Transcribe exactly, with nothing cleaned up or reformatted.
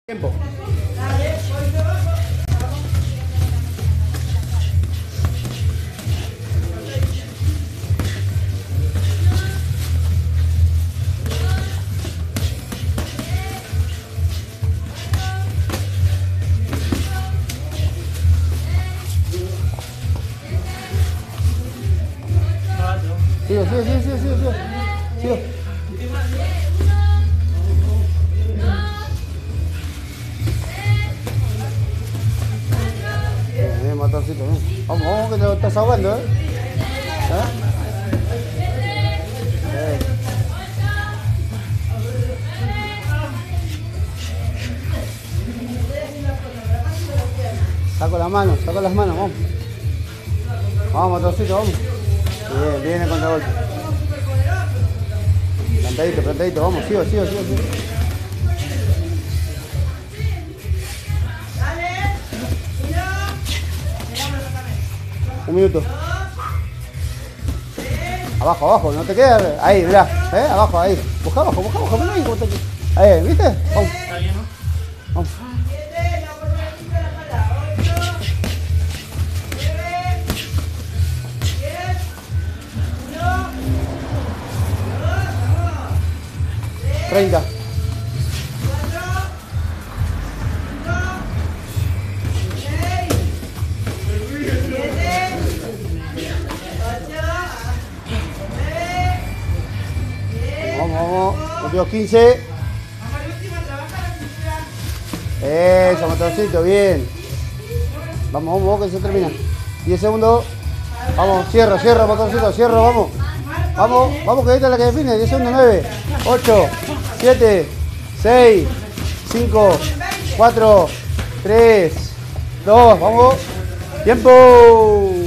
Tiempo. Sigo, sigo, sigo, sigo, sigo, sigo. Sigo. Bien, matoncito, bien. Vamos, vamos, que te lo estás ahogando, ¿eh? ¿Eh? Bien. Saco las manos, saco las manos, vamos. Vamos, matoncito, vamos. Bien, viene el contragolpe. Plantadito, plantadito, vamos, sigo, sigo, sigo, sigo. Un minuto. Abajo, abajo, no te quedas. Ahí, mirá, ¿eh? Abajo, ahí. Busca abajo, busca abajo, mirá ahí, ¿cómo te... Ahí, ¿viste? Vamos. Vamos. treinta. Vamos, vamos. Últimos quince. Eso, motorcito, bien. Vamos, vamos, vamos, que se termina. diez segundos. Vamos, cierro, cierro, motorcito, cierro, vamos. Vamos, vamos, que esta es la que define. diez segundos, nueve, ocho, siete, seis, cinco, cuatro, tres, dos, vamos. Tiempo.